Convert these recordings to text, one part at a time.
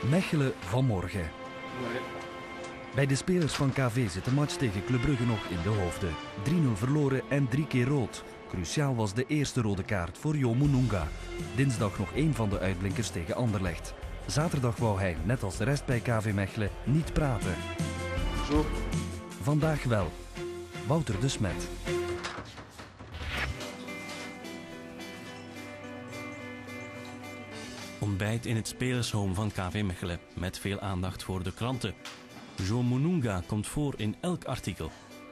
Mechelen vanmorgen. Bij de spelers van KV zit de match tegen Club Brugge nog in de hoofden. 3-0 verloren en 3 keer rood. Cruciaal was de eerste rode kaart voor Jo Mununga. Dinsdag nog één van de uitblinkers tegen Anderlecht. Zaterdag wou hij, net als de rest bij KV Mechelen, niet praten. Zo. Vandaag wel. Wouter de Smet. Ontbijt in het spelershome van KV Mechelen, met veel aandacht voor de kranten. Jo Mununga komt voor in elk artikel.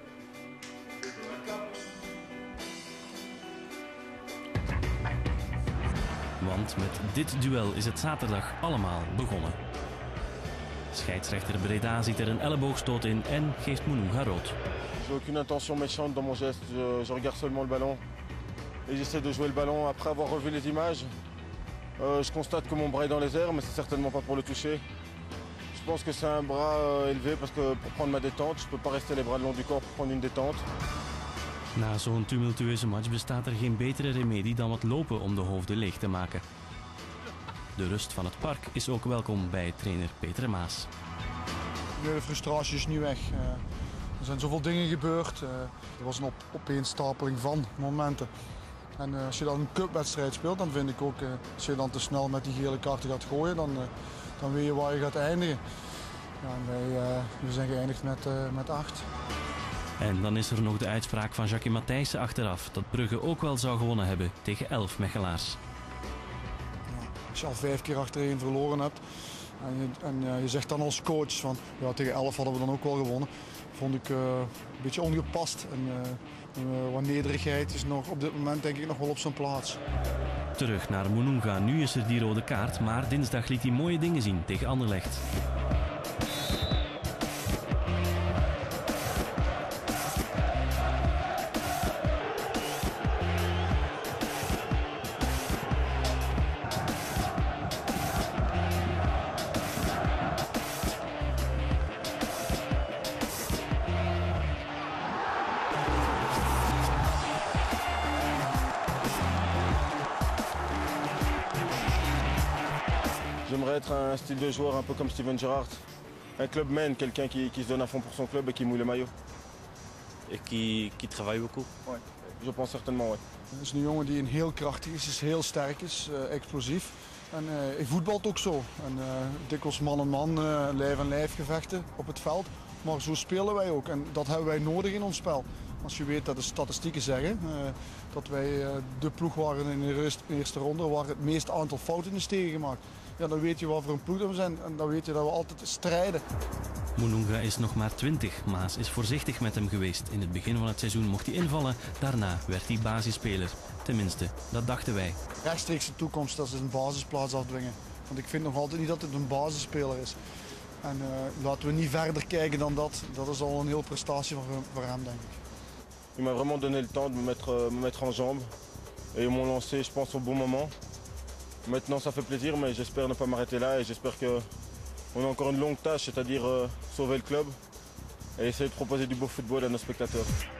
Want met dit duel is het zaterdag allemaal begonnen. Scheidsrechter Breda ziet er een elleboogstoot in en geeft Mununga rood. J'ai aucune intention méchante dans mon geste, je regarde seulement le ballon. Et j'essaie de jouer le ballon après avoir revu les images. Je constate que mon bras est dans les airs, mais c'est certainement pas pour le toucher. Je pense que c'est un bras élevé parce que pour prendre ma détente, je peux pas rester les bras le long du corps pour prendre une détente. Na zo'n tumultueuze match bestaat er geen betere remedie dan wat lopen om de hoofden leeg te maken. De rust van het park is ook welkom bij trainer Peter Maas. De frustratie is niet weg. Er zijn zoveel dingen gebeurd. Er was een opeenstapeling van momenten. En als je dan een cupwedstrijd speelt, dan vind ik ook, als je dan te snel met die gele kaarten gaat gooien, dan weet je waar je gaat eindigen. Ja, we zijn geëindigd met 8. En dan is er nog de uitspraak van Jackie Matthijssen achteraf, dat Brugge ook wel zou gewonnen hebben tegen 11 Mechelaars. Ja, als je al 5 keer achtereen verloren hebt en je zegt dan als coach van ja, tegen 11 hadden we dan ook wel gewonnen, vond ik een beetje ongepast. En wat nederigheid is nog op dit moment denk ik nog wel op zijn plaats. Terug naar Mununga, nu is er die rode kaart, maar dinsdag liet hij mooie dingen zien tegen Anderlecht. J'aimerais être un style de joueur un peu comme Steven Gerrard. Un clubman, quelqu'un qui se donne à fond pour son club et qui mouille le maillot. Et qui travaille beaucoup. Ouais. Je pense certainement, ouais. Het is een jongen die heel krachtig is heel sterk is, explosief. En hij voetbalt ook zo. En, dikwijls man en man, lijf aan lijf gevechten op het veld. Maar zo spelen wij ook en dat hebben wij nodig in ons spel. Als je weet dat de statistieken zeggen dat wij de ploeg waren in de eerste ronde waar het meeste aantal fouten is tegengemaakt. Ja, dan weet je wat voor een ploeg we zijn en dan weet je dat we altijd strijden. Mununga is nog maar 20. Maas is voorzichtig met hem geweest. In het begin van het seizoen mocht hij invallen. Daarna werd hij basisspeler. Tenminste, dat dachten wij. Rechtstreeks de toekomst, dat is een basisplaats afdwingen. Want ik vind nog altijd niet dat het een basisspeler is. En laten we niet verder kijken dan dat. Dat is al een heel prestatie voor hem, denk ik. Il m'a vraiment donné le temps de me mettre en jambes. Et ils m'ont lancé, je pense, au bon moment. Maintenant, ça fait plaisir, mais j'espère ne pas m'arrêter là. Et j'espère qu'on a encore une longue tâche, c'est-à-dire sauver le club et essayer de proposer du beau football à nos spectateurs.